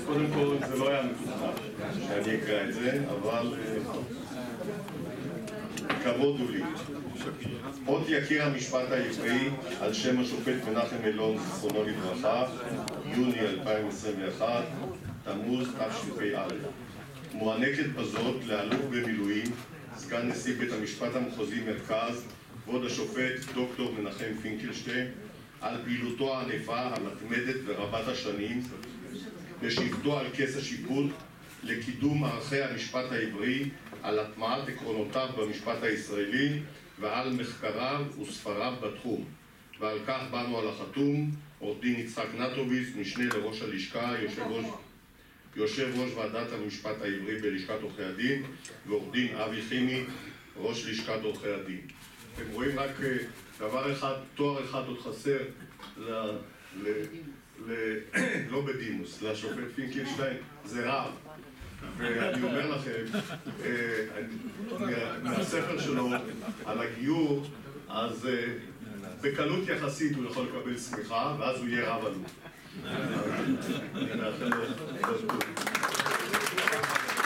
קודם כל זה לא היה מתוכנן שאני אקרא את זה, אבל כבוד הוא לי. אות יקיר המשפט העברי על שם השופט מנחם אלון, זיכרונו לברכה, יוני 2021, תמוז תשפ"א. מוענקת בזאת לאלוף במילואים, סגן נשיא בית המשפט המחוזי מרכז, כבוד השופט דוקטור מנחם פינקלשטיין, על פעילותו הענפה, המתמדת ורבת השנים, בשבתו על כס השיפוט, לקידום ערכי המשפט העברי, על הטמעת עקרונותיו במשפט הישראלי ועל מחקריו וספריו בתחום. ועל כך באנו על החתום, עורך דין יצחק נטוביץ, משנה לראש הלשכה, יושב ראש ועדת המשפט העברי בלשכת עורכי הדין, ועורך דין אבי חימי, ראש לשכת עורכי הדין. אתם רואים רק דבר אחד, תואר אחד עוד חסר לא בדימוס, לשופט פינקלשטיין, זה רב. ואני אומר לכם, מהספר שלו על הגיור, אז בקלות יחסית הוא יכול לקבל סמיכה, ואז הוא יהיה רב אלוף. אני מאחל לו כל טוב.